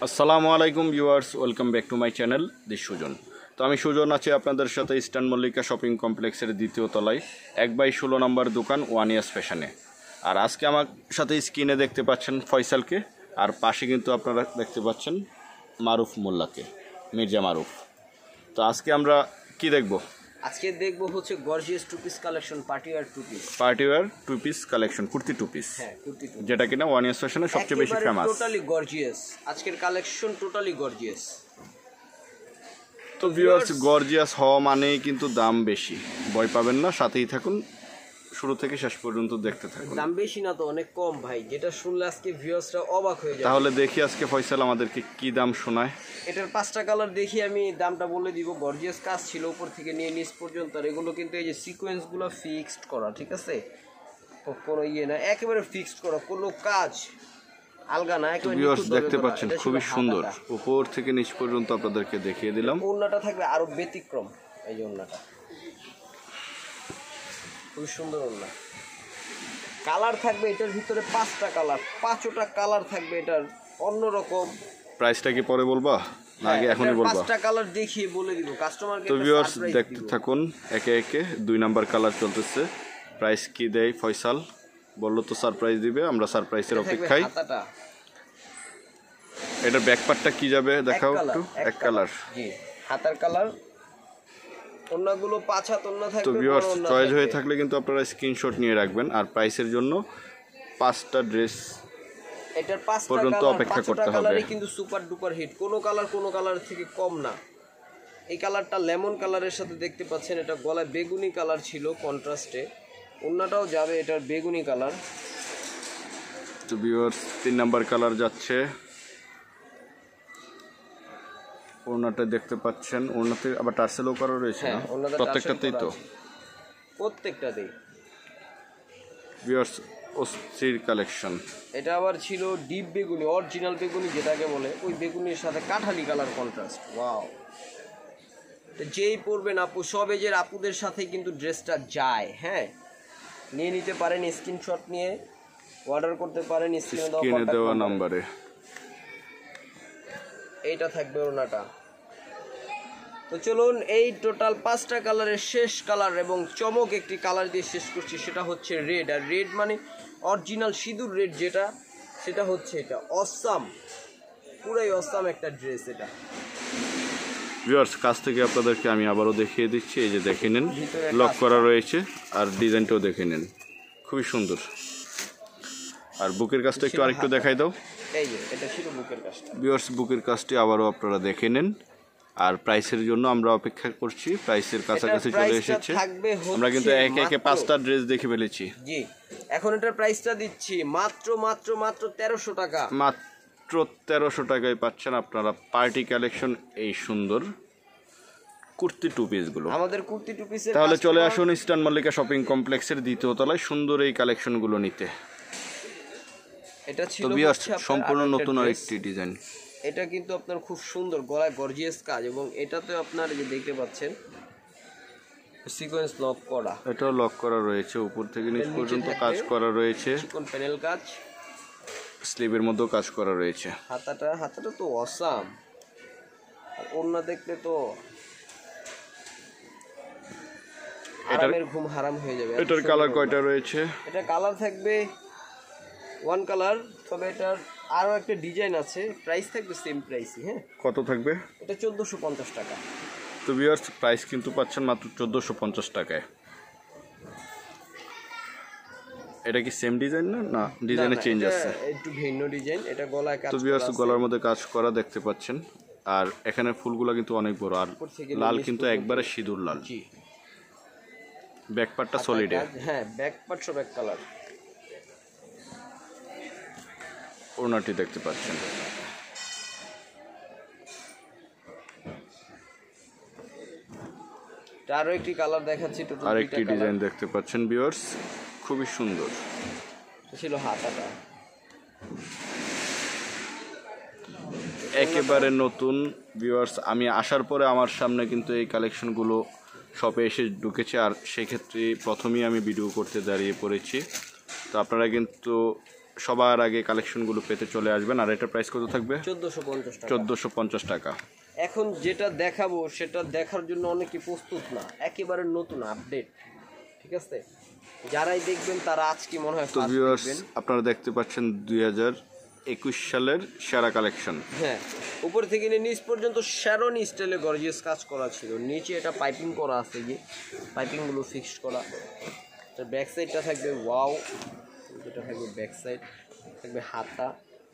আসসালামু আলাইকুম viewers, welcome back to my channel this Sujon. তো আমি সুজন আছি আপনাদের সাথে ইস্টার্ন মল্লিকা শপিং কমপ্লেক্সের দ্বিতীয় তলায় 1/16 নম্বর দোকান ওয়ান ইয়ার্স ফ্যাশনে। আর আজকে আমার সাথে স্ক্রিনে দেখতে পাচ্ছেন ফয়সালকে, আর পাশে কিন্তু আপনারা দেখতে পাচ্ছেন মারুফ মোল্লাকে, মির্জা মারুফ। তো আজকে আমরা কি দেখব? আজকে দেখবো হচ্ছে gorgeous two piece collection, party wear two piece collection, kurti two piece. হ্যাঁ, কুর্তি টু, যেটা কিনা ওয়ান ইয়ার্স ফ্যাশনে সবচেয়ে বেশি ফেমাস। টোটালি গর্জিয়াস আজকের কালেকশন, টোটালি গর্জিয়াস। তো ভিউয়ার্স, গর্জিয়াস হওয়া মানেই কিন্তু দাম বেশি, ভয় পাবেন না, সাথেই থাকুন, শুরু থেকে শেষ পর্যন্ত দেখতে থাকুন। দাম বেশি না তো, অনেক কম ভাই, যেটা শুনলে আজকে ভিউয়ার্সরা অবাক হয়ে যাবে। তাহলে দেখি আজকে ফয়সাল আমাদেরকে কি দাম শোনায়। এটার 5টা কালার দেখি, আমি দামটা বলে দিব। গর্জিয়াস কাজ ছিল উপর থেকে নিয়ে নিচ পর্যন্ত, আর এগুলো কিন্তু এই যে সিকোয়েন্সগুলো ফিক্সড করা, ঠিক আছে, কোনো ইয়ে না, একেবারে ফিক্সড করা, কোনো কাজ আলগা না, একেবারে ভিউয়ার্স দেখতে পাচ্ছেন খুবই সুন্দর, উপর থেকে নিচ পর্যন্ত আপনাদেরকে দেখিয়ে দিলাম। ওড়নাটা থাকবে আরো ব্যতিক্রম, এই যে ওড়নাটা খুব সুন্দর ওড়না। কালার থাকবে এটার ভিতরে 5টা কালার, 5টা কালার থাকবে এটার অন্যরকম। প্রাইসটা কি পরে বলবা না আগে এখনই বলবা? 5টা কালার দেখিয়ে বলে দিব কাস্টমারকে। তো ভিউয়ার্স দেখতে থাকুন একে একে। 2 নাম্বার কালার চলতেছে। প্রাইস কি দেয় ফয়সাল? বললো তো সারপ্রাইজ দিবে, আমরা সারপ্রাইজের অপেক্ষায়। এটার ব্যাক পার্টটা কি যাবে দেখাও একটু। এক কালার, জি, হাতার কালার। ওন্নাগুলো 5 হাত ওন্না থাকবে। তো ভিউয়ার্স চয়েস হয়ে থাকলে কিন্তু আপনারা স্ক্রিনশট নিয়ে রাখবেন। আর প্রাইসের জন্য 5টা ড্রেস এটার 5টা পর্যন্ত কালার, অপেক্ষা করতে 5টা হবে। কালারই কিন্তু সুপার ডুপার হিট, কোনো কালার থেকে কম না। এই কালারটা লেমন কালারের সাথে দেখতে পাচ্ছেন, এটা গলায় বেগুনি কালার ছিল কন্ট্রাস্টে, ওন্নাটাও যাবে এটার বেগুনি কালার। তো ভিউয়ার্স 3 নাম্বার কালার যাচ্ছে। ওড়নাটা দেখতে পাচ্ছেন, ওড়নাতে আবার টার্সেলও করা রয়েছে না প্রত্যেকটাতেই? তো প্রত্যেকটাতেই ভিউয়ার্স অস্থির কালেকশন। এটা আবার ছিল ডিপ বেগুনি, অরিজিনাল বেগুনি যেটাকে বলে, ওই বেগুনির সাথে কাঠালি কালার কন্ট্রাস্ট। ওয়াও, যেই পরবেন আপু, সব এজের আপুদের সাথে কিন্তু ড্রেসটা যায়। হ্যাঁ, নিয়ে নিতে পারেন, স্ক্রিনশট নিয়ে অর্ডার করতে পারেন স্ক্রিনে দেওয়া নম্বরে। এইটা থাকবে ওড়নাটা। তো চলুন, এই টোটাল 5টা কালারের শেষ কালার এবং চমক একটি কালার দিয়ে শেষ করছি, সেটা হচ্ছে রেড। আর রেড মানে অরিজিনাল সিঁদুর রেড, যেটা সেটা হচ্ছে এটা অসাম, পুরাই অসাম একটা ড্রেস এটা। ভিউয়ার্স কাছ থেকে আপনাদেরকে আমি আবারও দেখিয়ে দিচ্ছি, এই যে দেখে নেন, লক করা রয়েছে, আর ডিজাইনটাও দেখে নেন, খুবই সুন্দর। আর বুকের কাজটা একটু আরেকটু দেখাই দাও। এই যে এটা ছিল বুকের কাজটা। ভিউয়ার্স বুকের কাজটি আবারও আপনারা দেখে নেন। আর প্রাইসের জন্য আমরা অপেক্ষা করছি, প্রাইসের কাছাকাছি চলে এসেছে। আমরা কিন্তু একে একে 5টা ড্রেস দেখে ফেলেছি। জি, এখন এটার প্রাইসটা দিচ্ছি মাত্র 1300 টাকা। মাত্র 1300 টাকায় পাচ্ছেন আপনারা পার্টি কালেকশন এই সুন্দর কুর্তি টু পিসগুলো। আমাদের কুর্তি টু পিসের তাহলে চলে আসুন ইস্টার্ন মল্লিকা শপিং কমপ্লেক্সের দ্বিতীয় তলায় সুন্দর এই কালেকশনগুলো নিতে। এটা ছিল সম্পূর্ণ নতুন আরেকটি ডিজাইন। এটা কিন্তু আপনার খুব সুন্দর, গলায় গর্জিয়াস কাজ, এবং এটাতে আপনার যে দেখতে পাচ্ছেন সিকোয়েন্স লক করা, এটাও লক করা রয়েছে, উপর থেকে নিচ পর্যন্ত কাজ করা রয়েছে, চিকন প্যানেল কাজ, স্লিভের মধ্যেও কাজ করা রয়েছে। হাতাটা তো অসাম, ওড়না দেখলে তো আরামের ঘুম হারাম হয়ে যাবে। এটার কালার কয়টা রয়েছে? এটা কালার থাকবে 1 কালার, তবে এটার আরো একটা ডিজাইন আছে। প্রাইস থাকবে সেম প্রাইসই। হ্যাঁ, কত থাকবে? এটা 1450 টাকা। তো ভিউয়ার্স প্রাইস কিন্তু পাচ্ছেন মাত্র 1450 টাকায়। এটা কি সেম ডিজাইন না ডিজাইনে চেঞ্জ আছে? একটু ভিন্ন ডিজাইন, এটা গলায় কাজ। তো ভিউয়ার্স গলার মধ্যে কাজ করা দেখতে পাচ্ছেন, আর এখানে ফুলগুলো কিন্তু অনেক বড়, আর লাল কিন্তু একবারে সিঁদুর লাল। জি, ব্যাক পার্টটা সলিড। হ্যাঁ, ব্যাক পার্ট সব এক কালার। ওড়নাটি দেখতে পাচ্ছেন। আরো একটি কালার দেখাচ্ছি, টোটাল আরেকটি ডিজাইন দেখতে পাচ্ছেন ভিউয়ার্স, খুবই সুন্দর। ছিল হাতাটা একেবারে নতুন। ভিউয়ার্স আমি আসার পরে আমার সামনে কিন্তু এই কালেকশনগুলো শপে এসে ঢুকেছে, আর সেক্ষেত্রে প্রথমেই আমি ভিডিও করতে দাঁড়িয়ে পড়েছি। তো আপনারা কিন্তু সবার আগে কালেকশনগুলো পেতে চলে আসবেন। আর এটার প্রাইস কত থাকবে? 1450 টাকা। 1450 টাকা। এখন যেটা দেখাবো সেটা দেখার জন্য অনেকে প্রস্তুত না, একেবারে নতুন আপডেট, ঠিক আছে? যারাই দেখবেন তারা আজকে মনে হয় তো first ভিউয়ার্স দেখবেন। আপনারা দেখতে পাচ্ছেন 2021 সালের সেরা কালেকশন। হ্যাঁ, উপর থেকে নিয়ে নিচ পর্যন্ত শ্যারন স্টাইলে গর্জিয়াস কাজ করা ছিল। নিচে এটা পাইপিং করা আছে, যে পাইপিংগুলো ফিক্সড করা। তো ব্যাক সাইডটা থাকবে ওয়াও, যেটা থাকবে ব্যাক সাইড থাকবে হাতা।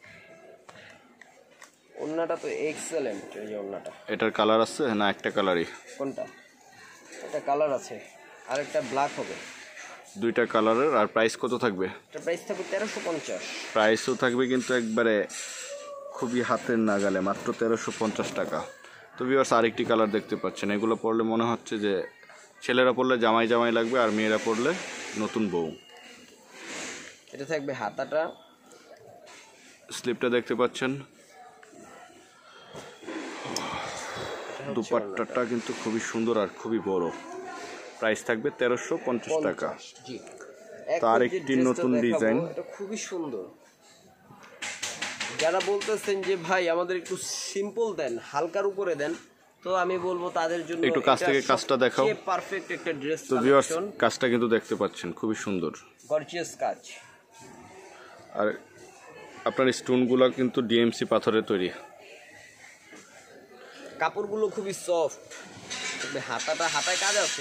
ওড়নাটা তো এক্সেলেন্ট, এই যে ওড়নাটা। এটার কালার আছে না? একটা কালারই। কোনটা? একটা কালার আছে, আর একটা ব্ল্যাক হবে। দুইটা কালারের। আর প্রাইস কত থাকবে? এটা প্রাইস থাকবে 1350। প্রাইসও থাকবে কিন্তু একবারে খুবই হাতের নাগালে, মাত্র 1350 টাকা। তো ভিউয়ার্স আরেকটি কালার দেখতে পাচ্ছেন। এগুলো পরলে মনে হচ্ছে যে ছেলেরা পরলে জামাই জামাই লাগবে, আর মেয়েরা পরলে নতুন বউ। এটা থাকবে হাতাটা, স্লিপটা দেখতে পাচ্ছেন। দুপাট্টাটা কিন্তু খুবই সুন্দর আর খুবই বড়। প্রাইস থাকবে 1350 টাকা। জি। তার একটি নতুন ডিজাইন, এটা খুবই সুন্দর। যারা বলতেছেন যে ভাই আমাদের একটু সিম্পল দেন, হালকার উপরে দেন, তো আমি বলবো তাদের জন্য একটু কাছ থেকে কাজটা দেখাও। পারফেক্ট একটা ড্রেস। তো ভিউয়ার্স কাজটা কিন্তু দেখতে পাচ্ছেন খুবই সুন্দর, গর্জিয়াস কাজ। আর আপনার স্টোনগুলো কিন্তু ডিএমসি পাথরের তৈরি। কাপড়গুলো খুবই সফট। হাতায় কাজ আছে।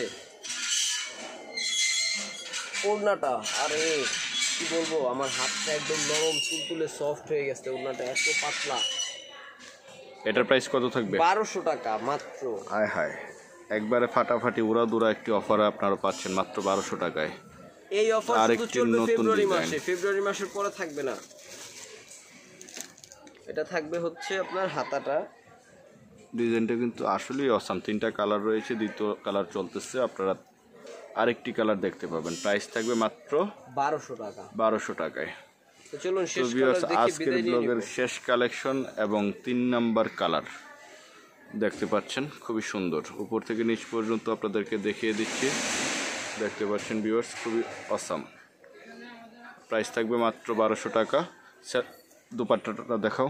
ওড়নাটা, আরে কি বলবো, আমার হাতটা একদম নরম তুলতুলে সফট হয়ে গেছে। ওড়নাটা এত পাতলা। এটার প্রাইস কত থাকবে? 1200 টাকা মাত্র। হায় হায়, একবারে ফাটাফাটি উড়াদুরা একটি অফার আপনারা পাচ্ছেন মাত্র 1200 টাকায়। এই অফার শুধু আরেকটি চলবে নতুন ফেব্রুয়ারি ডিজাইন। মাসে, ফেব্রুয়ারি মাসের পরে থাকবে না। এটা থাকবে হচ্ছে আপনার হাতাটা। ডিজাইনটা কিন্তু আসলেই অসাম। 3টা কালার রয়েছে, 2য় কালার চলতেছে। আপনারা আরেকটি কালার দেখতে পাবেন। প্রাইস থাকবে মাত্র 1200 টাকা। 1200 টাকায়। তো চলুন তো শেষ ভিউয়ার্স কালার দেখে আজকের বিদায় নিয়ে ব্লগের নিব। শেষ কালেকশন এবং 3 নাম্বার কালার দেখতে পাচ্ছেন, খুবই সুন্দর। উপর থেকে নিচ পর্যন্ত আপনাদেরকে দেখিয়ে দিচ্ছি। দেখতে পাচ্ছেন ভিউয়ার্স, খুবই অসাম। প্রাইস থাকবে মাত্র 1200 টাকা। দুপাট্টাটা দেখাও।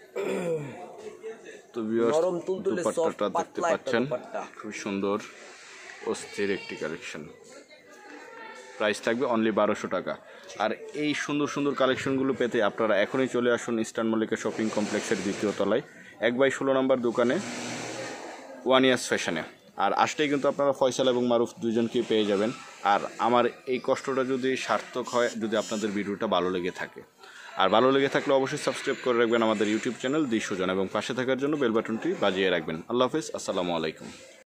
তো ভিউয়ার্স নরম তুলতুলে সফট দুপাট্টাটা দেখতে পাতলা একটা পাচ্ছেন, দুপাট্টা। খুব সুন্দর অস্থির একটি কালেকশন। প্রাইস থাকবে অনলি 1200 টাকা। আর এই সুন্দর সুন্দর কালেকশনগুলো পেতে আপনারা এখনই চলে আসুন ইস্টার্ন মল্লিকা শপিং কমপ্লেক্সের 2য় তলায় 1/16 নম্বর দোকানে, ওয়ান ইয়ার্স ফ্যাশনে। আর আসলেই কিন্তু আপনারা ফয়সাল এবং মারুফ দুজনকেই পেয়ে যাবেন। আর আমার এই কষ্টটা যদি সার্থক হয়, যদি আপনাদের ভিডিওটা ভালো লেগে থাকে, আর ভালো লেগে থাকলে অবশ্যই সাবস্ক্রাইব করে রাখবেন আমাদের ইউটিউব চ্যানেল দি সুজন, এবং পাশে থাকার জন্য বেল বাটনটি বাজিয়ে রাখবেন। আল্লাহ হাফিজ, আসসালামু আলাইকুম।